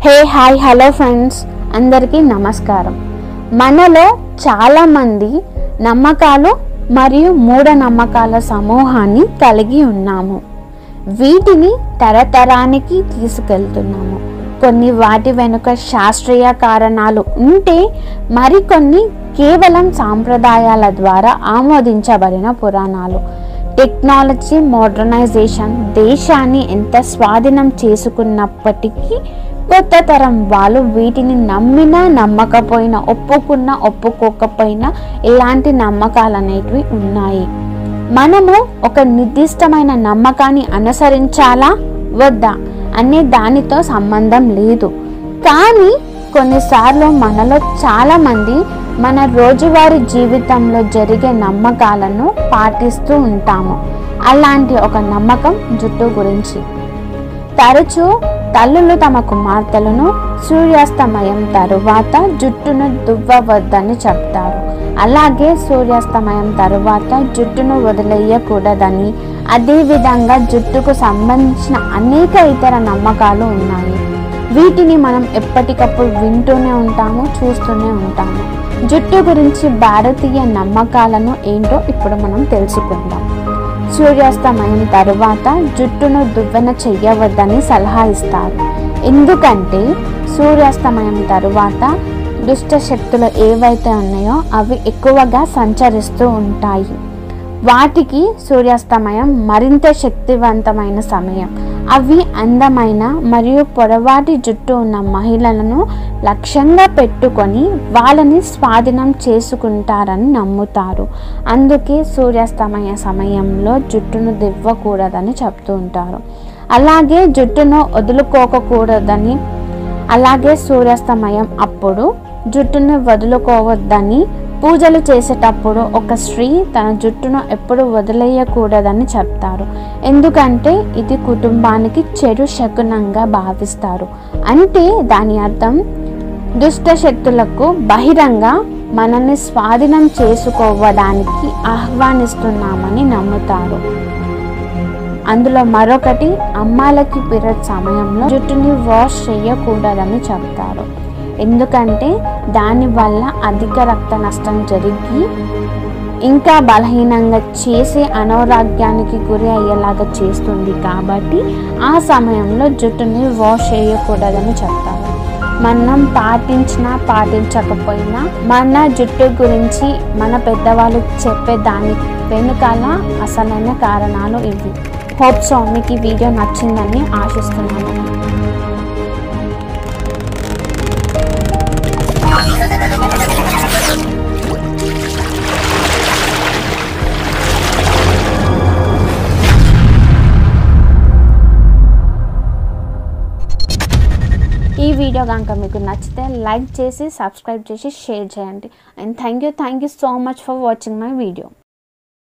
Hey hi hello friends, అందరికీ నమస్కారం. మనలో చాలామంది నమ్మకాలు మరియు మూఢనమ్మకాల సమూహాన్ని కలిగి ఉన్నాము. వీటిని తరతరానికి తీసుకెళ్తున్నాము. కొన్ని వాటి వెనుక శాస్త్రీయ కారణాలు ఉంటే, మరికొన్ని కేవలం సాంప్రదాయాల ద్వారా ఆమోదించబడిన పురాణాలు. టెక్నాలజీ మోడర్నైజేషన్ దేశాన్ని ఎంత స్వాధీనం చేసుకున్నప్పటికీ కొత్త తరం వాళ్ళు వీటిని నమ్మినా నమ్మకపోయినా, ఒప్పుకున్నా ఒప్పుకోకపోయినా ఇలాంటి నమ్మకాలు అనేటివి ఉన్నాయి. మనము ఒక నిర్దిష్టమైన నమ్మకాన్ని అనుసరించాలా వద్దా అనే దానితో సంబంధం లేదు. కానీ కొన్నిసార్లు మనలో చాలామంది మన రోజువారీ జీవితంలో జరిగే నమ్మకాలను పాటిస్తూ ఉంటాము. అలాంటి ఒక నమ్మకం జుట్టు గురించి. తరచూ తల్లులు తమ కుమార్తెలను సూర్యాస్తమయం తరువాత జుట్టును దువ్వవద్దని చెప్తారు. అలాగే సూర్యాస్తమయం తరువాత జుట్టును వదిలేయకూడదని, అదేవిధంగా జుట్టుకు సంబంధించిన అనేక ఇతర నమ్మకాలు ఉన్నాయి. వీటిని మనం ఎప్పటికప్పుడు వింటూనే ఉంటాము, చూస్తూనే ఉంటాము. జుట్టు గురించి భారతీయ నమ్మకాలను ఏంటో ఇప్పుడు మనం తెలుసుకుందాం. సూర్యాస్తమయం తరువాత జుట్టును దువ్వెన చెయ్యవద్దని సలహా ఇస్తారు. ఎందుకంటే సూర్యాస్తమయం తరువాత దుష్ట శక్తులు ఏవైతే ఉన్నాయో అవి ఎక్కువగా సంచరిస్తూ ఉంటాయి. వాటికి సూర్యాస్తమయం మరింత శక్తివంతమైన సమయం. అవి అందమైన మరియు పొడవాటి జుట్టు ఉన్న మహిళలను లక్ష్యంగా పెట్టుకొని వాళ్ళని స్వాధీనం చేసుకుంటారని నమ్ముతారు. అందుకే సూర్యాస్తమయ సమయంలో జుట్టును దివ్వకూడదని చెప్తూ ఉంటారు. అలాగే జుట్టును వదులుకోకూడదని, అలాగే సూర్యాస్తమయం అప్పుడు జుట్టును వదులుకోవద్దని, పూజలు చేసేటప్పుడు ఒక స్త్రీ తన జుట్టును ఎప్పుడు వదిలేయకూడదని చెప్తారు. ఎందుకంటే ఇది కుటుంబానికి చెడు శకునంగా భావిస్తారు. అంటే దాని అర్థం దుష్ట శక్తులకు బహిరంగ మనల్ని స్వాధీనం చేసుకోవడానికి ఆహ్వానిస్తున్నామని నమ్ముతారు. అందులో మరొకటి, అమ్మాయిలకి పీరియడ్ సమయంలో జుట్టుని వాష్ చేయకూడదని చెప్తారు. ఎందుకంటే దానివల్ల అధిక రక్త నష్టం జరిగి ఇంకా బలహీనంగా చేసి అనారోగ్యానికి గురి అయ్యేలాగా చేస్తుంది. కాబట్టి ఆ సమయంలో జుట్టుని వాష్ చేయకూడదని చెప్తారు. మనం పాటించినా పాటించకపోయినా మన జుట్టు గురించి మన పెద్దవాళ్ళు చెప్పే దాని వెనుకాల అసలైన కారణాలు ఇవి. హోప్ సో మీకు ఈ వీడియో నచ్చిందని ఆశిస్తున్నాను. ఈ వీడియో కనుక మీకు నచ్చితే లైక్ చేసి, సబ్స్క్రైబ్ చేసి, షేర్ చేయండి. And thank you so much for watching my video.